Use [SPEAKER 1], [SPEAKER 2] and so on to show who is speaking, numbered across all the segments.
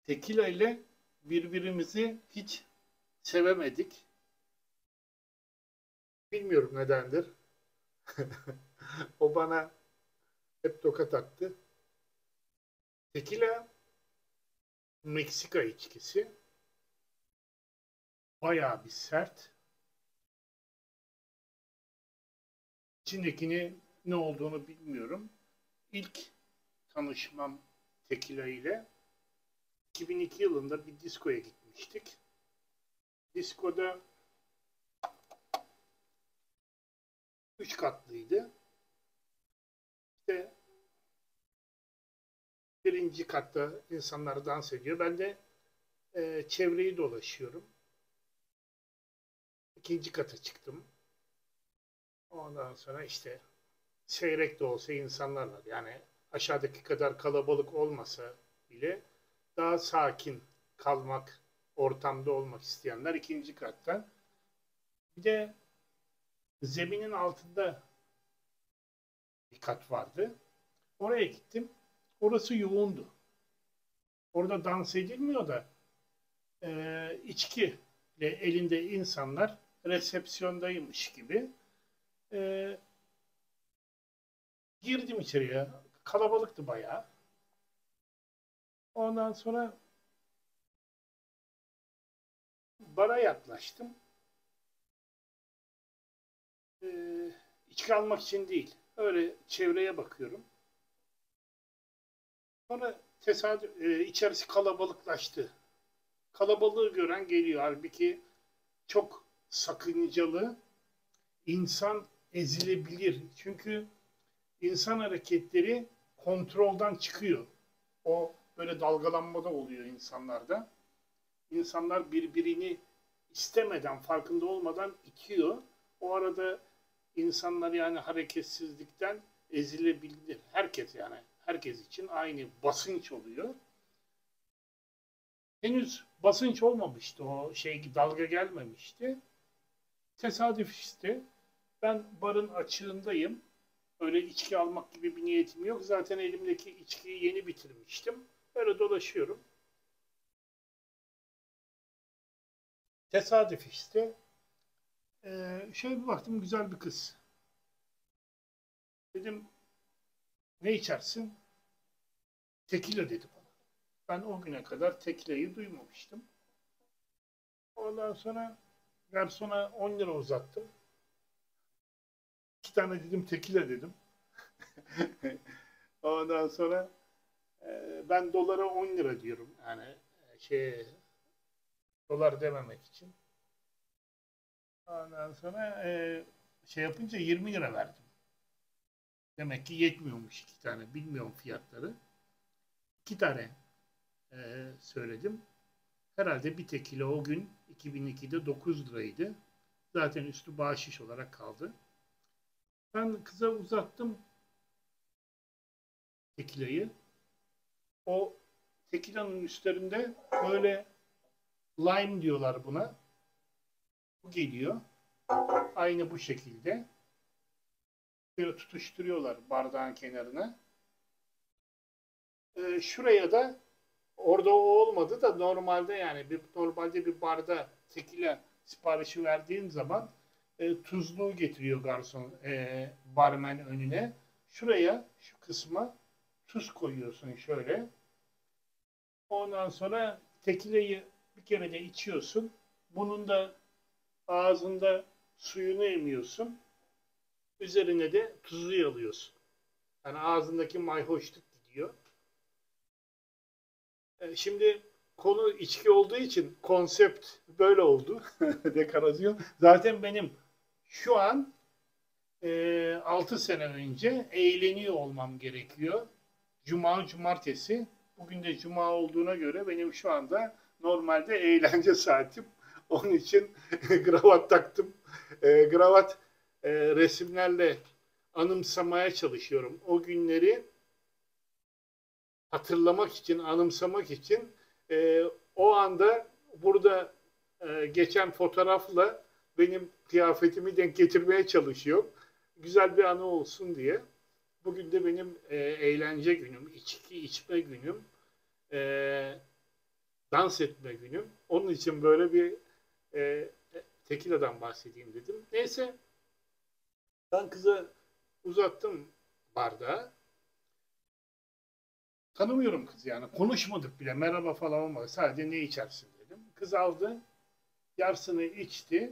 [SPEAKER 1] Tekila ile birbirimizi hiç sevemedik. Bilmiyorum nedendir. O bana hep tokat attı. Tekila Meksika içkisi. Bayağı bir sert. İçindekini ne olduğunu bilmiyorum. İlk tanışmam tekila ile 2002 yılında bir diskoya gitmiştik. Diskoda 3 katlıydı. İşte birinci katta insanlar dans ediyor. Ben de çevreyi dolaşıyorum. İkinci kata çıktım. Ondan sonra işte seyrek de olsa insanlar var. Yani aşağıdaki kadar kalabalık olmasa bile daha sakin kalmak, ortamda olmak isteyenler ikinci katta. Bir de zeminin altında bir kat vardı. Oraya gittim. Orası yoğundu. Orada dans edilmiyor da içki ile elinde insanlar resepsiyondaymış gibi. Girdim içeriye. Kalabalıktı bayağı. Ondan sonra bara yaklaştım. İçki almak için değil. Öyle çevreye bakıyorum. Sonra tesadüf içerisi kalabalıklaştı. Kalabalığı gören geliyor. Halbuki çok sakıncalı. İnsan ezilebilir. Çünkü insan hareketleri kontrolden çıkıyor. O böyle dalgalanmada oluyor insanlarda. İnsanlar birbirini istemeden, farkında olmadan itiyor. O arada insanlar yani hareketsizlikten ezilebilir. Herkes yani herkes için aynı basınç oluyor. Henüz basınç olmamıştı, o şey dalga gelmemişti. Tesadüf işte. Ben barın açığındayım. Öyle içki almak gibi bir niyetim yok. Zaten elimdeki içkiyi yeni bitirmiştim. Böyle dolaşıyorum. Tesadüf işte. Şöyle bir baktım, güzel bir kız. Dedim ne içersin? Tekila dedi bana. Ben o güne kadar tekila'yı duymamıştım. Ondan sonra garsona 10 lira uzattım. 2 tane dedim tekila dedim. Ondan sonra ben dolara 10 lira diyorum. Yani dolar dememek için. Ondan sonra şey yapınca 20 lira verdim. Demek ki yetmiyormuş 2 tane. Bilmiyorum fiyatları. 2 tane söyledim. Herhalde bir tekila o gün 2002'de 9 liraydı. Zaten üstü bahşiş olarak kaldı. Ben kıza uzattım tekilayı. O tekilanın üstlerinde böyle lime diyorlar buna. Bu geliyor. Aynı bu şekilde. Böyle tutuşturuyorlar bardağın kenarına. Şuraya da orada o olmadı da normalde yani normalde bir barda tekila siparişi verdiğin zaman tuzluğu getiriyor garson, barmen önüne. Şuraya, şu kısma tuz koyuyorsun şöyle. Ondan sonra tekilayı bir kere de içiyorsun. Bunun da ağzında suyunu emiyorsun. Üzerine de tuzu yalıyorsun. Yani ağzındaki mayhoşluk gidiyor. Şimdi konu içki olduğu için konsept böyle oldu. Dekorasyon. Zaten benim şu an 6 sene önce eğleniyor olmam gerekiyor. Cumartesi. Bugün de cuma olduğuna göre benim şu anda normalde eğlence saatim. Onun için kravat taktım. Kravat resimlerle anımsamaya çalışıyorum. O günleri hatırlamak için, anımsamak için o anda burada geçen fotoğrafla benim kıyafetimi denk getirmeye çalışıyorum. Güzel bir anı olsun diye. Bugün de benim eğlence günüm, içki içme günüm. dans etme günüm. Onun için böyle bir e, tekiladan bahsedeyim dedim. Neyse ben kıza uzattım bardağı. Tanımıyorum kızı yani. Konuşmadık bile. Merhaba falan olmadı. Sadece ne içersin dedim. Kız aldı. Yarısını içti.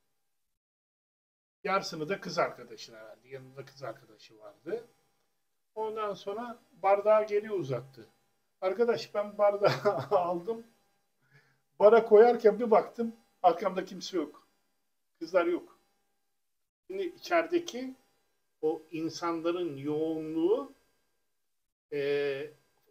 [SPEAKER 1] Yarısını da kız arkadaşına verdi. Yanında kız arkadaşı vardı. Ondan sonra bardağı geri uzattı. Arkadaş ben bardağı aldım. Bara koyarken bir baktım. Arkamda kimse yok. Kızlar yok. Şimdi içerideki o insanların yoğunluğu e,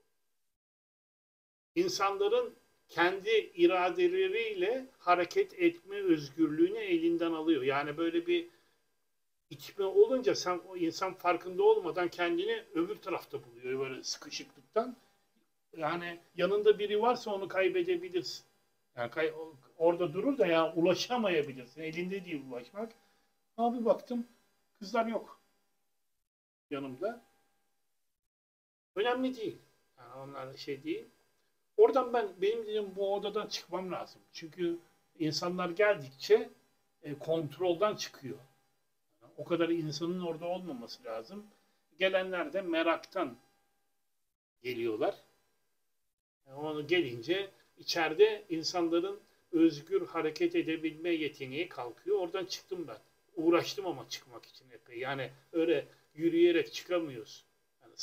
[SPEAKER 1] insanların kendi iradeleriyle hareket etme özgürlüğünü elinden alıyor. Yani böyle bir içme olunca sen o insan farkında olmadan kendini öbür tarafta buluyor böyle sıkışıklıktan. Yani yanında biri varsa onu kaybedebilirsin. Yani orada durur da ya ulaşamayabilirsin. Elinde değil ulaşmak. Abi baktım kızlar yok yanımda. Önemli değil. Yani onlar şey değil. Oradan benim dedim bu odadan çıkmam lazım. Çünkü insanlar geldikçe kontrolden çıkıyor. Yani o kadar insanın orada olmaması lazım. Gelenler de meraktan geliyorlar. Yani onu gelince içeride insanların özgür hareket edebilme yeteneği kalkıyor. Oradan çıktım ben. Uğraştım ama çıkmak için epey. Yani öyle yürüyerek çıkamıyoruz. Yani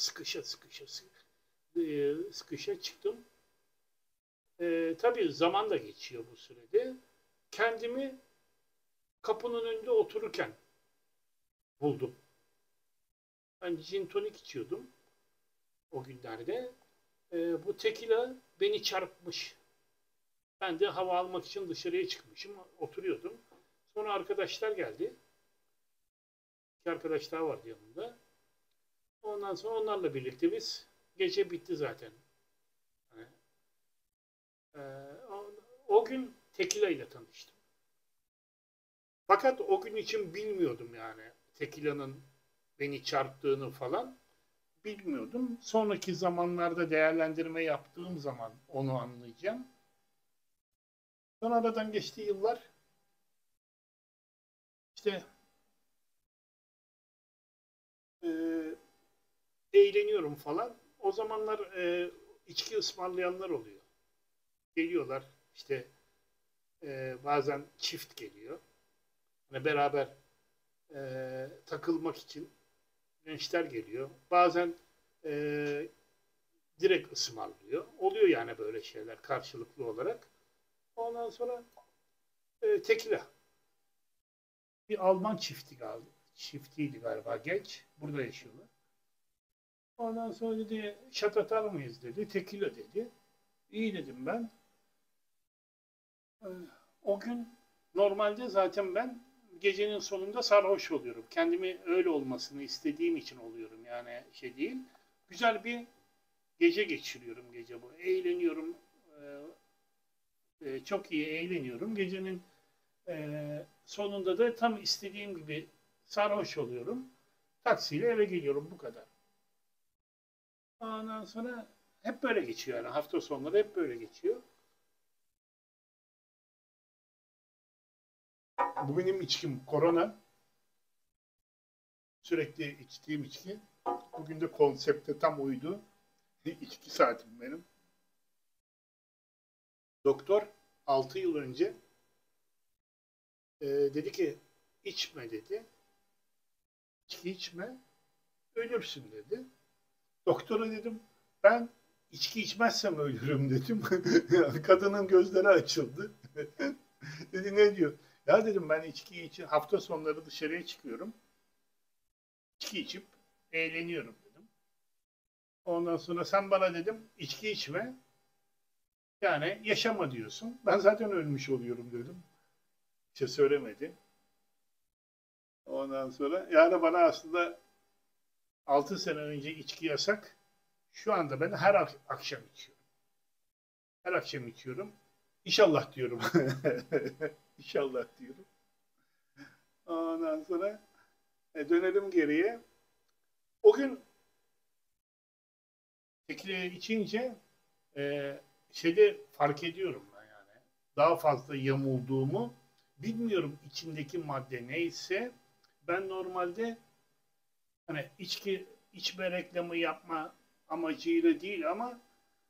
[SPEAKER 1] sıkışa çıktım. Tabii zaman da geçiyor bu sürede. Kendimi kapının önünde otururken buldum. Ben gin tonik içiyordum o günlerde. Bu tekila beni çarpmış. Ben de hava almak için dışarıya çıkmışım. Oturuyordum. Sonra arkadaşlar geldi. İki arkadaş daha vardı yanımda. Ondan sonra onlarla birlikte biz gece bitti zaten. Yani, e, o gün tekila ile tanıştım. Fakat o gün için bilmiyordum yani tekilanın beni çarptığını falan bilmiyordum. Sonraki zamanlarda değerlendirme yaptığım zaman onu anlayacağım. Sonra aradan geçti yıllar. İşte e, eğleniyorum falan. O zamanlar içki ısmarlayanlar oluyor. Geliyorlar işte bazen çift geliyor. Hani beraber takılmak için gençler geliyor. Bazen e, direkt ısmarlıyor. Oluyor yani böyle şeyler karşılıklı olarak. Ondan sonra tekila. Bir Alman çiftiydi galiba genç. Burada yaşıyorlar. Ondan sonra dedi şat atar mıyız dedi. Tekila dedi. İyi dedim ben. E, O gün normalde zaten ben gecenin sonunda sarhoş oluyorum. Kendimi öyle olmasını istediğim için oluyorum. Yani şey değil. Güzel bir gece geçiriyorum gece bu. Eğleniyorum. Çok iyi eğleniyorum. Gecenin sonunda da tam istediğim gibi sarhoş oluyorum. Taksiyle eve geliyorum bu kadar. Ondan sonra hep böyle geçiyor yani hafta sonları hep böyle geçiyor. Bu benim içkim korona. Sürekli içtiğim içki. Bugün de konsepte tam uydu. İçki saatim benim. Doktor 6 yıl önce dedi ki içme dedi. İçki içme ölürsün dedi. Doktora dedim ben içki içmezsem ölürüm dedim. Kadının gözleri açıldı. Dedi ne diyor? Ya dedim ben içki için hafta sonları dışarıya çıkıyorum. İçki içip eğleniyorum dedim. Ondan sonra sen bana dedim içki içme yani yaşama diyorsun. Ben zaten ölmüş oluyorum dedim. Bir şey söylemedi. Ondan sonra yani bana aslında 6 sene önce içki yasak. Şu anda ben her akşam içiyorum. Her akşam içiyorum. İnşallah diyorum. İnşallah diyorum. Ondan sonra dönelim geriye. O gün tekile içince şeyde fark ediyorum ben yani. Daha fazla yamulduğumu, bilmiyorum içindeki madde neyse. Ben normalde hani içme reklamı yapma amacıyla değil ama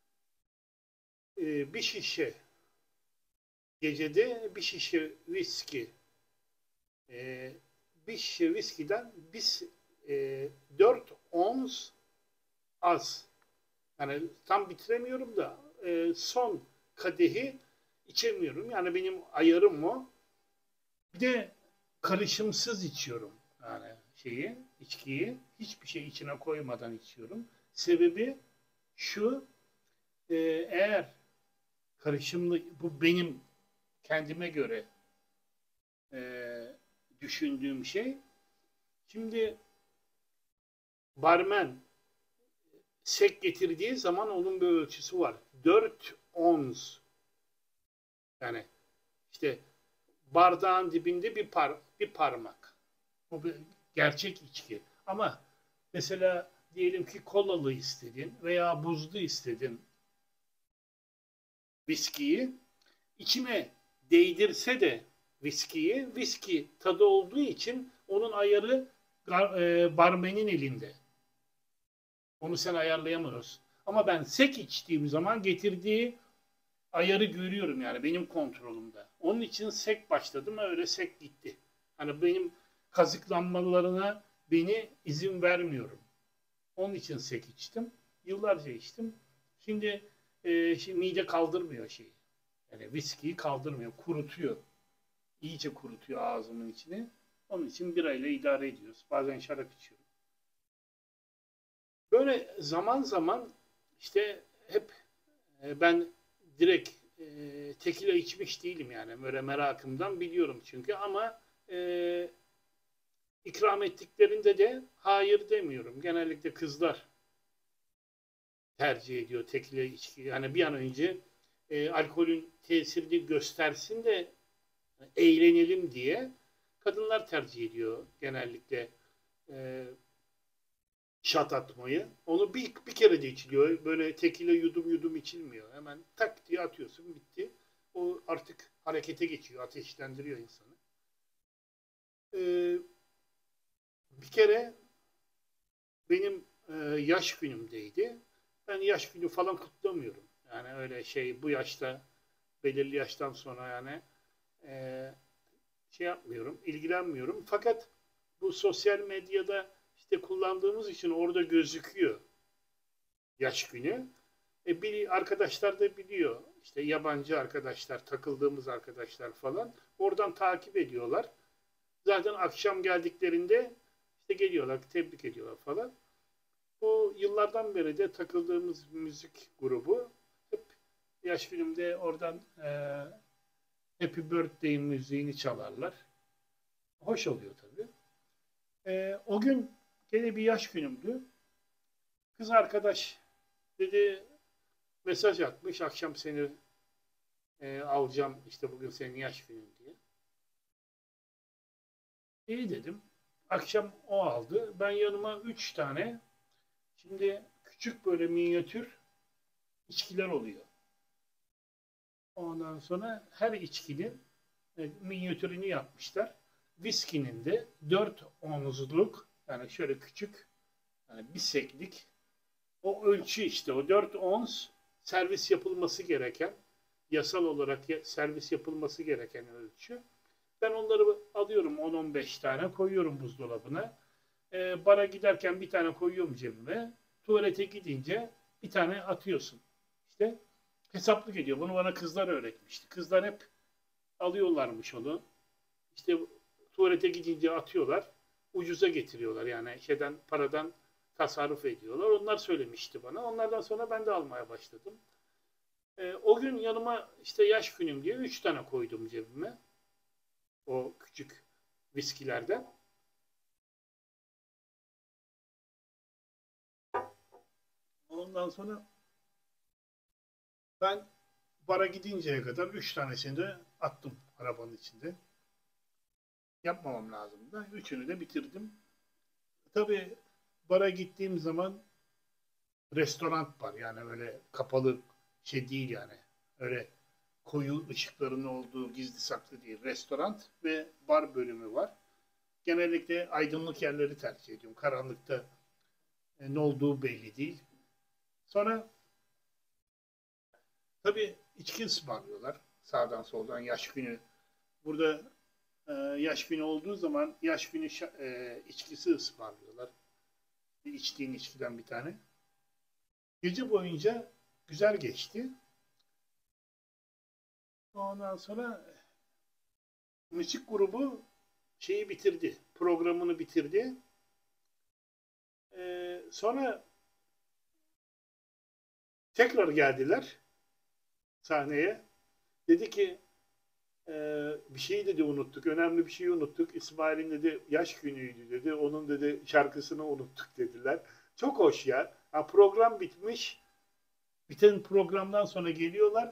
[SPEAKER 1] bir şişe gecede bir şişe viski, e, bir şişe viskiden biz 4 ons az. Yani tam bitiremiyorum da son kadehi içemiyorum. Yani benim ayarım o. Bir de karışımsız içiyorum. Yani içkiyi hiçbir şey içine koymadan içiyorum. Sebebi şu, eğer karışımlı, bu benim kendime göre e, düşündüğüm şey. Şimdi barmen sek getirdiği zaman onun bir ölçüsü var. 4 ons, yani işte bardağın dibinde bir parmak. Bu bir gerçek içki. Ama mesela diyelim ki kolalı istedin veya buzlu istedin viskiyi, içine değdirse de viski tadı olduğu için onun ayarı barmenin elinde. Onu sen ayarlayamıyorsun. Ama ben sek içtiğim zaman getirdiği ayarı görüyorum, yani benim kontrolümde. Onun için sek başladım, öyle sek gitti. Hani benim kazıklanmalarına beni izin vermiyorum. Onun için sek içtim. Yıllarca içtim. Şimdi mide kaldırmıyor şeyi. Yani viskiyi kaldırmıyor, kurutuyor. İyice kurutuyor ağzımın içini. Onun için birayla idare ediyoruz. Bazen şarap içiyorum. Böyle zaman zaman işte hep ben direkt tekila içmiş değilim yani. Böyle merakımdan biliyorum çünkü, ama ikram ettiklerinde de hayır demiyorum. Genellikle kızlar tercih ediyor tekila içki. Yani bir an önce alkolün tesirini göstersin de eğlenelim diye kadınlar tercih ediyor genellikle şat atmayı. Onu bir kere de içiliyor. Böyle tekile yudum yudum içilmiyor. Hemen tak diye atıyorsun, bitti. O artık harekete geçiyor. Ateşlendiriyor insanı. Ee, Bir kere benim yaş günümdeydi. Ben yaş günü falan kutlamıyorum. Yani öyle şey, bu yaşta, belirli yaştan sonra yani e, şey yapmıyorum, ilgilenmiyorum. Fakat bu sosyal medyada işte kullandığımız için orada gözüküyor yaş günü. Bir arkadaşlar da biliyor. İşte yabancı arkadaşlar, takıldığımız arkadaşlar falan. Oradan takip ediyorlar. Zaten akşam geldiklerinde işte geliyorlar, tebrik ediyorlar falan. Bu yıllardan beri de takıldığımız müzik grubu hep yaş filmde oradan Happy Birthday müziğini çalarlar. Hoş oluyor tabii. O gün gene bir yaş günümdü. Kız arkadaş dedi, mesaj atmış, akşam seni alacağım, işte bugün senin yaş günün diye. İyi dedim. Akşam o aldı. Ben yanıma 3 tane, şimdi küçük böyle minyatür içkiler oluyor. Ondan sonra her içkinin minyatürünü yapmışlar. Viskinin de 4 onzluk, yani şöyle küçük, yani bir seklik o ölçü, işte o 4 ons servis yapılması gereken, yasal olarak servis yapılması gereken ölçü. Ben onları alıyorum, 10-15 tane koyuyorum buzdolabına. Bara giderken bir tane koyuyorum cebime. Tuvalete gidince bir tane atıyorsun. İşte hesaplık ediyor. Bunu bana kızlar öğretmişti. Kızlar hep alıyorlarmış onu. İşte tuvalete gidince atıyorlar. Ucuza getiriyorlar. Yani paradan tasarruf ediyorlar. Onlar söylemişti bana. Onlardan sonra ben de almaya başladım. O gün yanıma işte yaş günüm diye 3 tane koydum cebime. O küçük viskilerden. Ondan sonra ben bara gidinceye kadar 3 tanesini de attım arabanın içinde. Yapmamam lazımdı. Üçünü de bitirdim. Tabii bara gittiğim zaman restoran var. Yani öyle kapalı şey değil yani. Öyle koyu ışıkların olduğu gizli saklı değil. Restoran ve bar bölümü var. Genellikle aydınlık yerleri tercih ediyorum. Karanlıkta ne olduğu belli değil. Sonra tabii içki ısmarlıyorlar. Sağdan soldan yaş günü. Burada yaş günü olduğu zaman yaş günü içkisi ısmarlıyorlar. İçtiğin içkiden bir tane. Gece boyunca güzel geçti. Ondan sonra müzik grubu şeyi bitirdi. Programını bitirdi. Sonra tekrar geldiler sahneye. Dedi ki bir şey dedi unuttuk. Önemli bir şeyi unuttuk. İsmail'in dedi yaş günüydü dedi. Onun dedi şarkısını unuttuk dediler. Çok hoş ya. Ha, program bitmiş. Biten programdan sonra geliyorlar.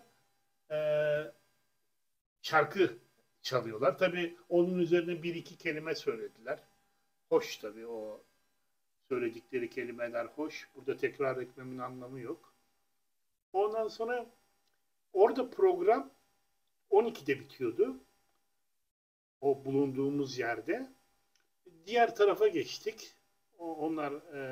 [SPEAKER 1] Şarkı çalıyorlar. Tabii onun üzerine bir iki kelime söylediler. Hoş tabii o söyledikleri kelimeler hoş. Burada tekrar etmemin anlamı yok. Ondan sonra orada program 12'de bitiyordu. O bulunduğumuz yerde. Diğer tarafa geçtik. Onlar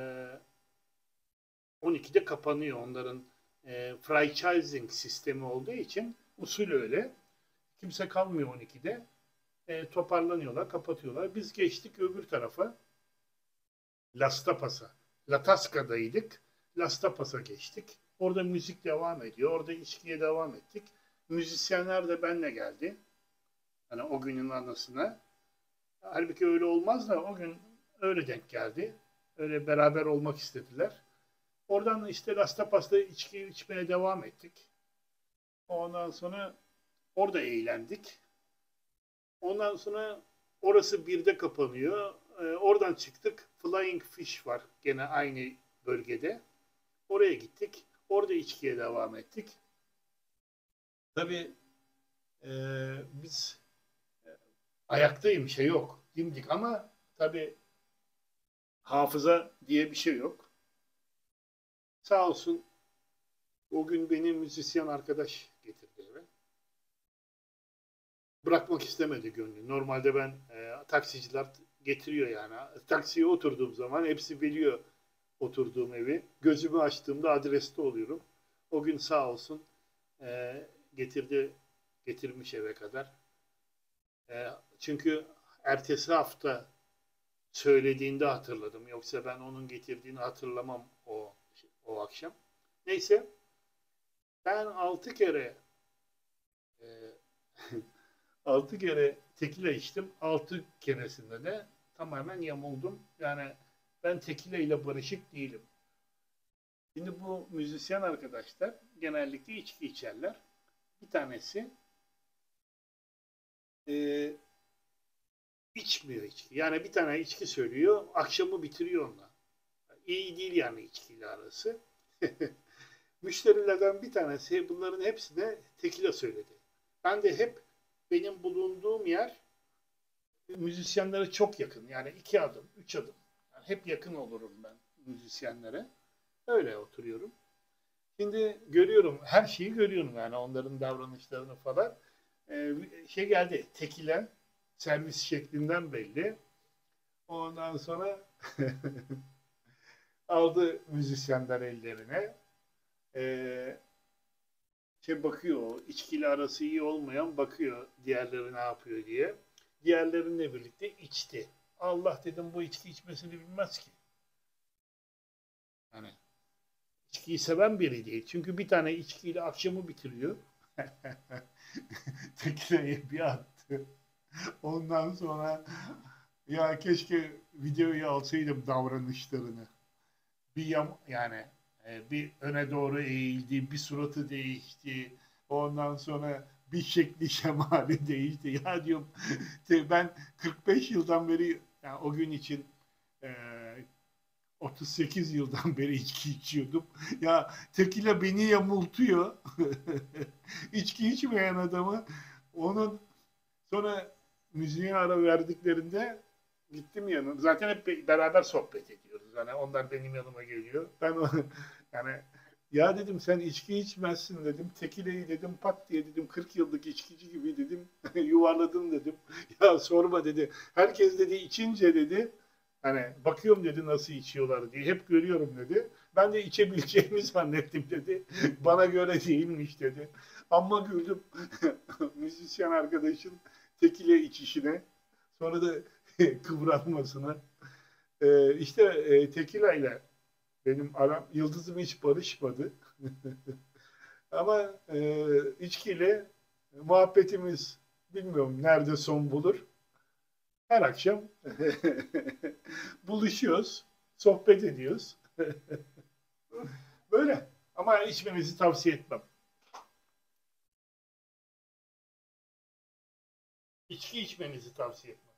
[SPEAKER 1] 12'de kapanıyor. Onların franchising sistemi olduğu için usul öyle. Kimse kalmıyor 12'de. Toparlanıyorlar, kapatıyorlar. Biz geçtik öbür tarafa. Las Tapas'a. La Tasca'daydık. Las Tapas'a geçtik. Orada müzik devam ediyor. Orada içkiye devam ettik. Müzisyenler de benimle geldi. Hani o günün anısına. Halbuki öyle olmaz da o gün öyle denk geldi. Öyle beraber olmak istediler. Oradan işte Las Tapas'ta içki içmeye devam ettik. Ondan sonra orada eğlendik. Ondan sonra orası 1'de kapanıyor. Oradan çıktık. Flying Fish var gene aynı bölgede. Oraya gittik. Orada içkiye devam ettik. Tabii biz ayaktayım şey yok. Dimdik ama tabii hafıza diye bir şey yok. Sağ olsun o gün beni müzisyen arkadaş getirdi eve. Bırakmak istemedi gönlü. Normalde ben taksiciler getiriyor yani. Taksiye oturduğum zaman hepsi biliyor oturduğum evi. Gözümü açtığımda adreste oluyorum. O gün sağ olsun getirmiş eve kadar. Çünkü ertesi hafta söylediğinde hatırladım. Yoksa ben onun getirdiğini hatırlamam o akşam. Neyse ben 6 kere e, 6 kere tekila içtim. 6 keresinde de tamamen yamuldum. Yani ben tekila ile barışık değilim. Şimdi bu müzisyen arkadaşlar genellikle içki içerler. Bir tanesi içmiyor içki. Yani bir tane içki söylüyor, akşamı bitiriyor onunla. İyi değil yani içkiyle arası. Müşterilerden bir tanesi bunların hepsine tekila söyledi. Ben de hep benim bulunduğum yer müzisyenlere çok yakın. Yani 2 adım, 3 adım. Yani hep yakın olurum ben müzisyenlere. Öyle oturuyorum. Şimdi görüyorum, her şeyi görüyorum yani onların davranışlarını falan. Şey geldi, tekila servis şeklinden belli. Ondan sonra aldı müzisyenler ellerine. Bakıyor, o içkiyle arası iyi olmayan bakıyor diğerleri ne yapıyor diye. Diğerlerinle birlikte içti. Allah dedim bu içki içmesini bilmez ki. Hani içkiyi seven biri değil. Çünkü bir tane içkiyle akşamı bitiriyor. Tekneyi bir attı. Ondan sonra ya keşke videoyu alsaydım davranışlarını. Yani bir öne doğru eğildi, bir suratı değişti. Ondan sonra bir şekli şemali değişti. Ya diyorum ben 45 yıldan beri yani o gün için e, 38 yıldan beri içki içiyordum. Ya tekila beni yamultuyor. İçki içmeyen adamı onun sonra müziğe ara verdiklerinde gittim yanına. Zaten hep beraber sohbet ediyoruz. Yani onlar benim yanıma geliyor. Ben yani Ya dedim sen içki içmezsin dedim. Tekileyi dedim pat diye dedim 40 yıllık içkici gibi dedim yuvarladım dedim. Ya sorma dedi. Herkes dedi içince dedi hani bakıyorum dedi nasıl içiyorlar diye. Hep görüyorum dedi. Ben de içebileceğimi zannettim dedi. Bana göre değilmiş dedi. Ama güldüm müzisyen arkadaşın tekile içişine. Sonra da kıvranmasına. İşte tekila ile benim aram, yıldızım hiç barışmadı. Ama içkiyle muhabbetimiz bilmiyorum nerede son bulur. Her akşam buluşuyoruz, sohbet ediyoruz. Böyle. Ama içmenizi tavsiye etmem. İçki içmenizi tavsiye etmem.